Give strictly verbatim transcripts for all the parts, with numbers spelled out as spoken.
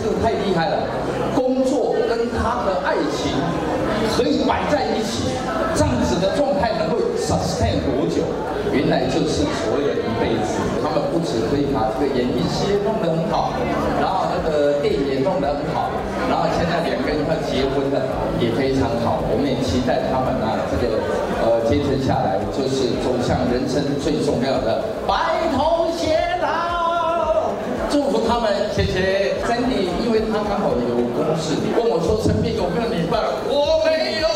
这个太厉害了，工作跟他的爱情可以摆在一起，这样子的状态能够 sustain 多久？原来就是所谓的一辈子。他们不只可以把这个演艺事业弄得很好，然后那个电影也弄得很好，然后现在两个人要结婚了，也非常好。我们也期待他们啊，这个呃接承下来就是走向人生最重要的白头偕老。祝福他们，谢谢 Sandy， 因为他刚好有公事，问我说陈斌有没有女伴，我没有。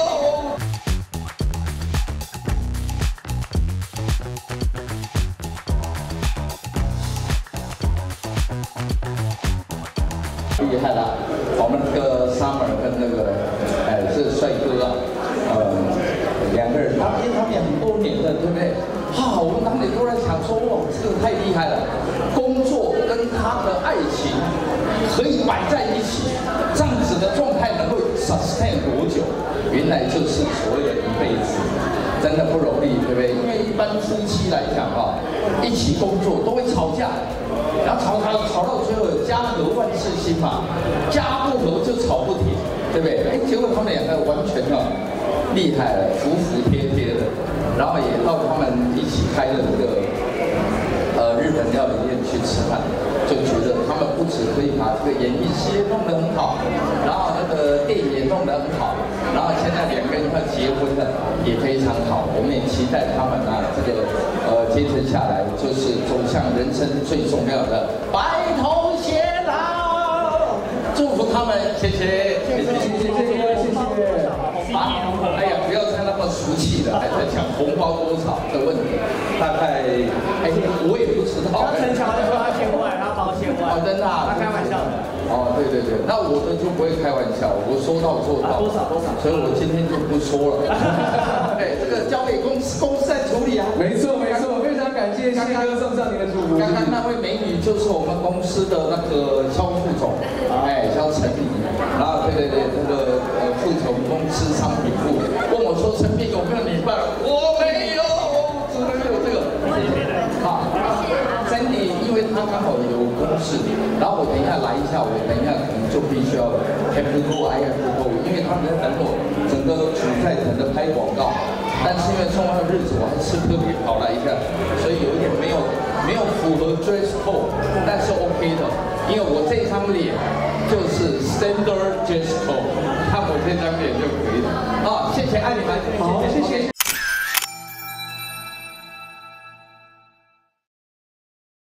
厉害了，我们那个 Summer 跟那个哎是帅哥啊，呃两个人，他们因为他们也很多年了，对不对？啊，我们当年都在想说，哇，这个太厉害了，工作跟他的爱情可以摆在一起，这样子的状态能够 sustain 多久？原来就是所谓的一辈子，真的不容易，对不对？因为一般夫妻来讲哈、哦，一起工作都会吵架。然后吵吵吵到最后，家和万事兴嘛，家不和就吵不停，对不对？哎，结果他们两个完全啊厉害了，服服帖帖的，然后也到他们一起开的这个呃日本料理店去吃饭，就觉得他们不只可以把这个演艺事业弄得很好，然后那个电影也弄得很好，然后现在两个人要结婚了，也非常好。我们也期待他们啊，这个呃接承下来就是走向人生最重要的白头偕老。祝福他们，谢谢，谢谢，谢谢，谢谢，谢谢。啊，哎呀，不要再那么俗气了，还在讲红包多少的问题，大概哎，我也不知道。 刚陈乔就说他千万，他包千万。 哦，真的啊？ 他开玩笑的。 哦，对对对，那我的就不会开玩笑，我说到做到。 多少多少？ 所以我今天就不说了。哎，这个交给公司公司在处理啊。 没错没错，非常感谢谢哥送上您的祝福。 刚刚那位美女就是我们公司的那个肖副总，哎，肖陈怡。然后对对对，那个呃副总公司商品部问我说陈斌有没有女伴，我没有，只能有这个。好 ，Sandy， 因为他刚好有公事，然后我等一下来一下，我等一下可能就必须要 have to go I have to go， 因为他们在等我，整个处在等着拍广告。但是因为重要的日子，我还是特别跑来一下，所以有一点没有没有符合 dress code， 但是 OK 的，因为我这张脸就是 standard dress code， 看我这张脸就可以了。啊，谢谢爱你们， 好，谢谢。